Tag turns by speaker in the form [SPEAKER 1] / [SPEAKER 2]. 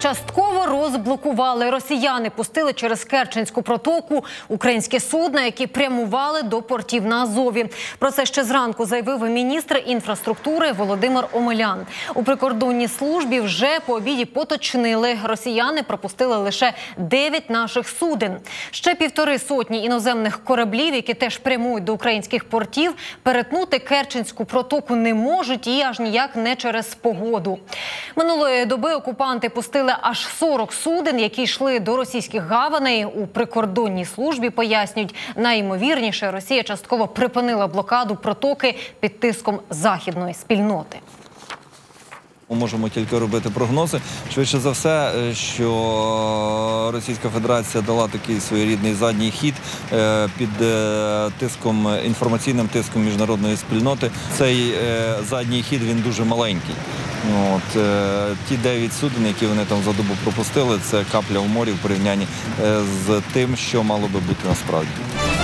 [SPEAKER 1] Частково розблокували. Росіяни пустили через Керченську протоку українські судна, які прямували до портів на Азові. Про це ще зранку заявив міністр інфраструктури Володимир Омелян. У прикордонній службі вже по обіді поточнили. Росіяни пропустили лише 9 наших суден. Ще 1,5 сотні іноземних кораблів, які теж прямують до українських портів, перетнути Керченську протоку не можуть і аж ніяк не через погоду. Минулої доби окупанти пустили аж 40 суден, які йшли до російських гаваней. У прикордонній службі пояснюють, найімовірніше Росія частково припинила блокаду протоки під тиском західної спільноти.
[SPEAKER 2] Ми можемо тільки робити прогнози. Швидше за все, що Російська Федерація дала такий своєрідний задній хід під тиском, інформаційним тиском міжнародної спільноти. Цей задній хід, він дуже маленький. Ті 9 суден, які вони там за добу пропустили, це капля в морі в порівнянні з тим, що мало би бути насправді.